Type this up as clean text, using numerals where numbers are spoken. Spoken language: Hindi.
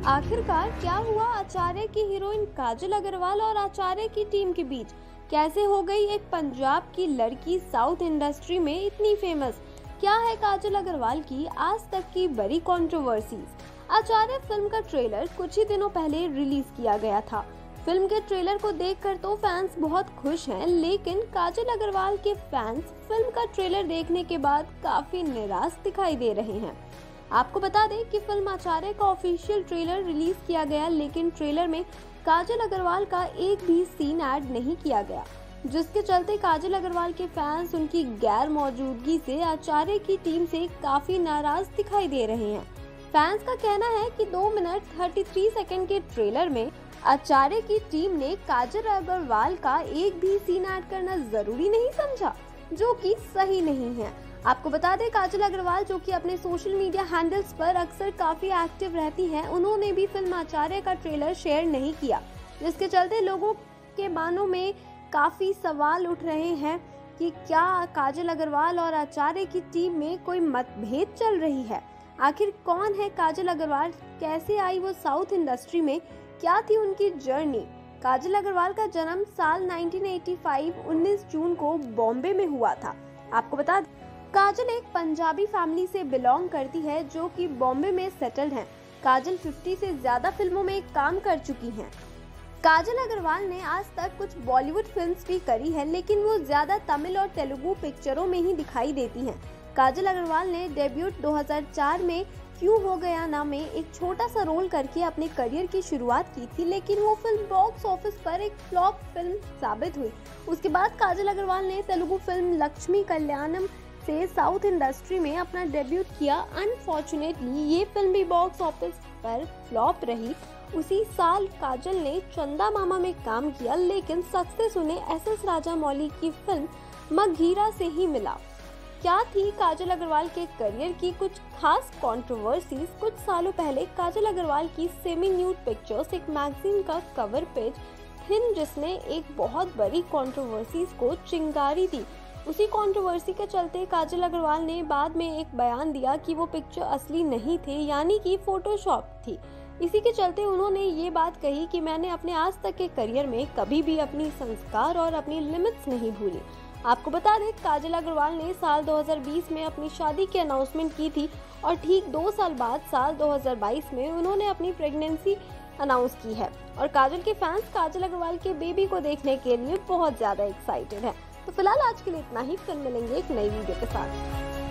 आखिरकार क्या हुआ आचार्य की हीरोइन काजल अग्रवाल और आचार्य की टीम के बीच? कैसे हो गई एक पंजाब की लड़की साउथ इंडस्ट्री में इतनी फेमस? क्या है काजल अग्रवाल की आज तक की बड़ी कंट्रोवर्सीज? आचार्य फिल्म का ट्रेलर कुछ ही दिनों पहले रिलीज किया गया था। फिल्म के ट्रेलर को देखकर तो फैंस बहुत खुश हैं, लेकिन काजल अग्रवाल के फैंस फिल्म का ट्रेलर देखने के बाद काफी निराश दिखाई दे रहे हैं। आपको बता दें कि फिल्म आचार्य का ऑफिशियल ट्रेलर रिलीज किया गया, लेकिन ट्रेलर में काजल अग्रवाल का एक भी सीन ऐड नहीं किया गया, जिसके चलते काजल अग्रवाल के फैंस उनकी गैर मौजूदगी से आचार्य की टीम से काफी नाराज दिखाई दे रहे हैं। फैंस का कहना है कि 2 मिनट 33 सेकंड के ट्रेलर में आचार्य की टीम ने काजल अग्रवाल का एक भी सीन ऐड करना जरूरी नहीं समझा, जो कि सही नहीं है। आपको बता दें, काजल अग्रवाल जो कि अपने सोशल मीडिया हैंडल्स पर अक्सर काफी एक्टिव रहती हैं, उन्होंने भी फिल्म आचार्य का ट्रेलर शेयर नहीं किया, जिसके चलते लोगों के मानों में काफी सवाल उठ रहे हैं कि क्या काजल अग्रवाल और आचार्य की टीम में कोई मतभेद चल रही है। आखिर कौन है काजल अग्रवाल, कैसे आई वो साउथ इंडस्ट्री में, क्या थी उनकी जर्नी? काजल अग्रवाल का जन्म साल 1985 19 जून को बॉम्बे में हुआ था। आपको बता दें, काजल एक पंजाबी फैमिली से बिलोंग करती है जो कि बॉम्बे में सेटल्ड हैं। काजल 50 से ज्यादा फिल्मों में काम कर चुकी हैं। काजल अग्रवाल ने आज तक कुछ बॉलीवुड फिल्म्स भी करी है, लेकिन वो ज्यादा तमिल और तेलुगु पिक्चरों में ही दिखाई देती हैं। काजल अग्रवाल ने डेब्यूट 2004 में क्यों हो गया ना में एक छोटा सा रोल करके अपने करियर की शुरुआत की थी, लेकिन वो फिल्म बॉक्स ऑफिस पर एक फ्लॉप फिल्म साबित हुई। उसके बाद काजल अग्रवाल ने तेलुगु फिल्म लक्ष्मी कल्याणम से साउथ इंडस्ट्री में अपना डेब्यूट किया। अनफॉर्चुनेटली ये फिल्म भी बॉक्स ऑफिस पर फ्लॉप रही। उसी साल काजल ने चंदा मामा में काम किया, लेकिन सक्सेस उन्हें एस.एस. राजामौली की फिल्म मगहीरा से ही मिला। क्या थी काजल अग्रवाल के करियर की कुछ खास कंट्रोवर्सीज? कुछ सालों पहले काजल अग्रवाल की सेमी न्यूड पिक्चर्स एक मैगजीन का कवर पेज थी, जिसने एक बहुत बड़ी कंट्रोवर्सीज को चिंगारी दी। उसी कंट्रोवर्सी के चलते काजल अग्रवाल ने बाद में एक बयान दिया कि वो पिक्चर असली नहीं थे, यानी कि फोटोशॉप थी। इसी के चलते उन्होंने ये बात कही कि मैंने अपने आज तक के करियर में कभी भी अपनी संस्कार और अपनी लिमिट्स नहीं भूली। आपको बता दें, काजल अग्रवाल ने साल 2020 में अपनी शादी की अनाउंसमेंट की थी और ठीक 2 साल बाद साल 2022 में उन्होंने अपनी प्रेगनेंसी अनाउंस की है। और काजल के फैंस काजल अग्रवाल के बेबी को देखने के लिए बहुत ज्यादा एक्साइटेड हैं। तो फिलहाल आज के लिए इतना ही, फिर मिलेंगे एक नई वीडियो के साथ।